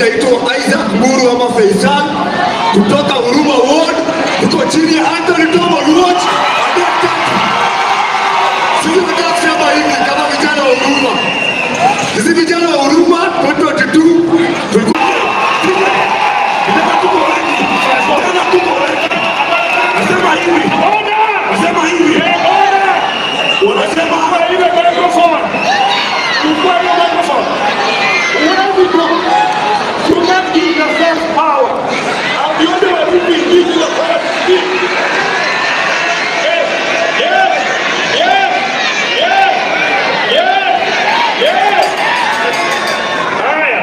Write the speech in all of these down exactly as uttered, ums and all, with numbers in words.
naitwa Isaac Muru ama Faisal kutoka Huruma Ward, tuko chini ya Anthony Tomo Luoch. Sisi tunataka kusema hivi kama vijana wa Huruma. Sisi vijana wa Huruma twenty twenty-two tulikuwa nasema hivi. Nasema hivi. Wanasema hapa ile microphone. Chukua ile microphone. When we go to not give yourself power, and the only way we can give you the power to speak. Yes, yes, yes, yes, yes, yes. Haya.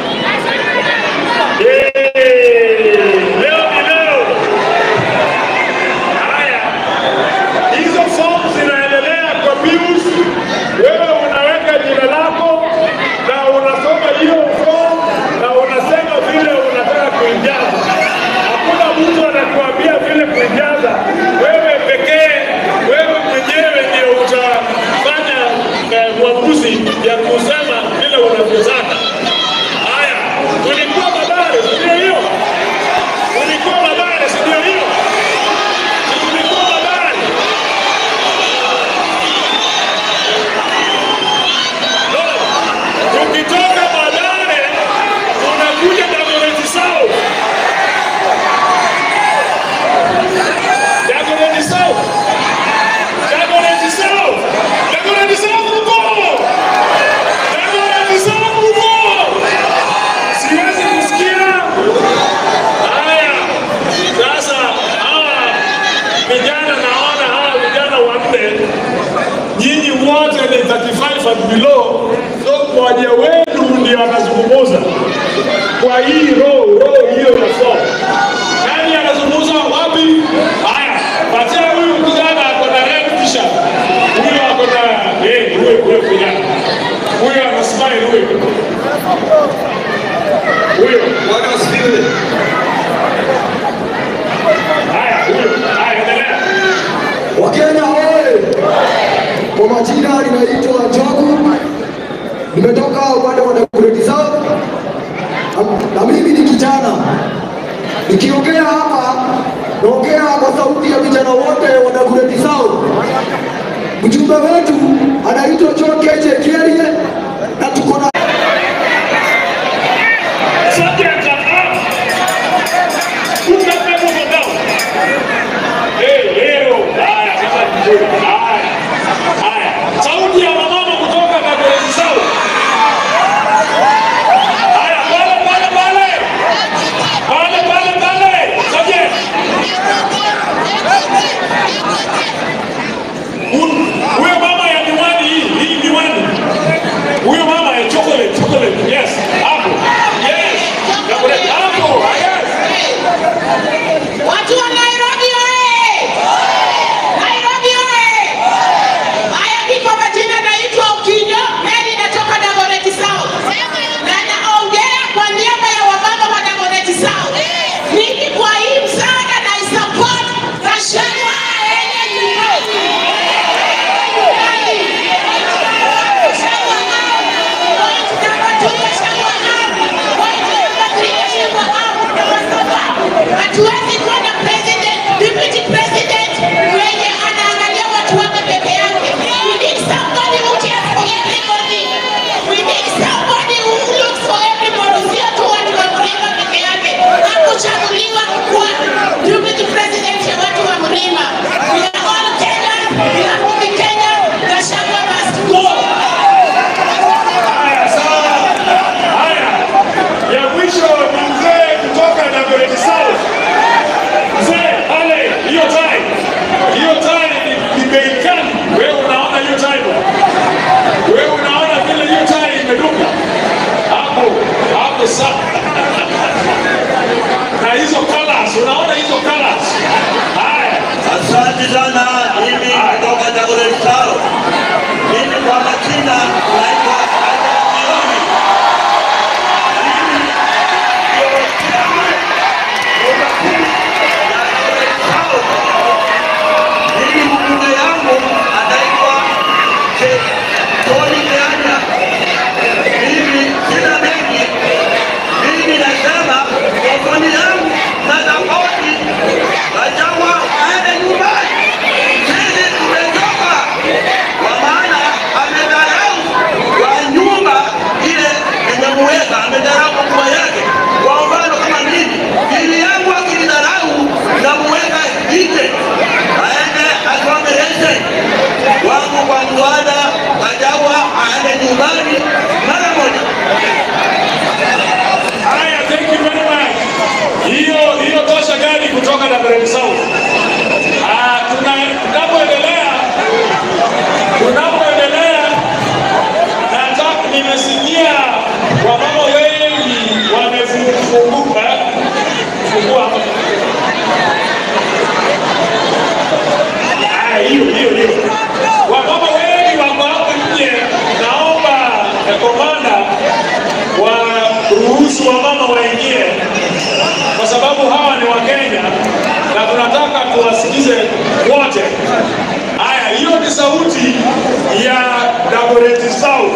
Leo ni leo. Haya. Hizo forms zinaendelea kwa views. Wewe unaweka jina lako na unasoma hiyo form na unasema vile unataka kuijaza. Hakuna mtu anakuambia vile kuijaza. Wewe pekee, wewe mwenyewe ndio utafanya uamuzi ya kusema vile unavyotaka. Haya, tulikuwa Bahari, ndio hiyo. Tulikuwa Bahari, ndio hiyo. Tulikuwa Bahari. No. Tukitoka Bahari, tunakuja Dagoretti South. Dagoretti South. Dagoretti South. Dagoretti South uko. Dagoretti South uko. Siwezi kusikia. Haya. Sasa hawa vijana naona hawa vijana wanne, nyinyi wote ni thirty-five and below, so mmoja wenu ndio anazungumza kwa hii roho roho hiyo na form. Nani anazungumza wapi? Haya, patia huyu kijana ako na red t-shirt. Huyo ako na eh huyo huyo kijana. Huyo ana smile huyo. Huyo Bwana asifiwe. haya huyo. Haya endelea. Wakenya oye! Kwa majina ninaitwa Jogu. Nimetoka upande wa Dagoretti South. Na mimi ni kijana. Nikiongea hapa, naongea kwa sauti ya vijana wote wa Dagoretti South. Mjumbe wetu anaitwa John Keche Kerie na tuko na Subject up. Put that microphone down. Hey, leo. Haya, sasa vizuri. Haya. Haya. Sauti ya mama kutoka Dagoretti South. Haya, pale pale pale. Pale pale pale. Subject. Huyo mama ya miwani hii, hii miwani. Huyo mama ya chocolate, chocolate. Yes. Hapo. Yes. Dagoretti hapo. Yes. Watu wa Nairobi oye! Nairobi oye! Haya kiko majina naitwa Okinyo, mimi natoka Dagoretti South. Na naongea kwa niaba ya wamama wa Dagoretti South. Mimi kwa hii msaada na support Gachagua aende nyumbani. Hatuwezi kuwa na president, deputy president mwenye anaangalia watu wake peke yake. We need somebody who cares for everybody. We need somebody who looks for everybody. Sio tu watu wa Mlima peke yake. Hakuchaguliwa kuwa deputy president ya watu wa Mlima. We are all Kenyans. We are all Kenya. Gachagua must go. Haya, sawa. Haya. Ya mwisho ni mzee kutoka Dagoretti South. Mzee, pale, hiyo time. Hiyo time ni kimeikani. Wewe unaona hiyo time. Wewe unaona vile hiyo time imeduka. Hapo, hapo sawa. Na hizo colors, unaona hizo colors. Haya. Asante sana, mimi kutoka Dagoretti South. Mimi kwa majina naitwa mimi mbunge yangu anaitwa Tony Keanya. Mimi sina mengi. Mimi Dagoretti South. Ah, tunapoendelea tunapoendelea nataka nimesikia wamama wengi wamefunguka fungua. Ah, hiyo hiyo hiyo. Wamama wengi wako hapo nje, naomba komanda wa ruhusu wamama waingie kwa sababu hawa ni Wakenya na tunataka tuwasikize wote. Haya, hiyo ni sauti ya Dagoretti South.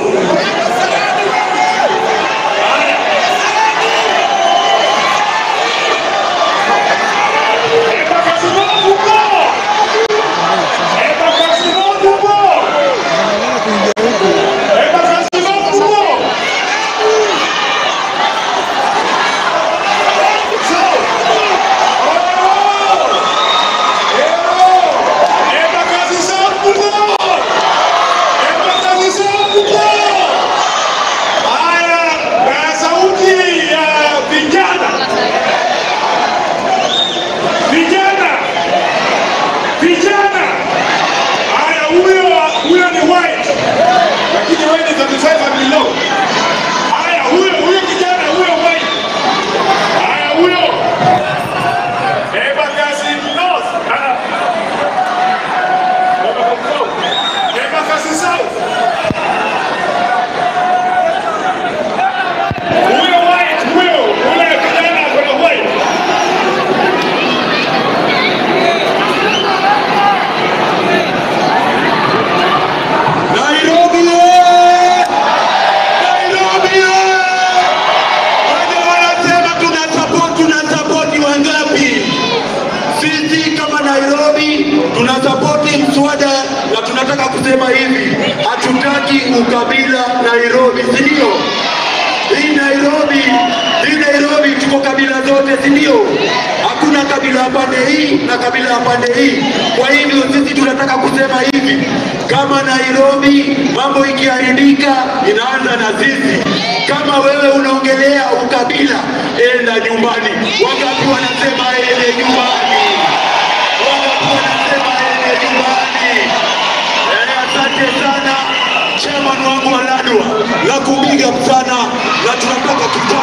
Kusema hivi, hatutaki ukabila Nairobi, si ndio? Hii Nairobi, hii Nairobi tuko kabila zote, si ndio? Hakuna kabila pande hii na kabila pande hii. Kwa hivyo sisi tunataka kusema hivi, kama Nairobi mambo ikiharibika inaanza na sisi. Kama wewe unaongelea ukabila, enda nyumbani. Wangapi wanasema ende nyumbani? Wangapi wanasema ende nyumbani? Asante sana chairman wangu wa Ladwa, nakupiga sana na tunataka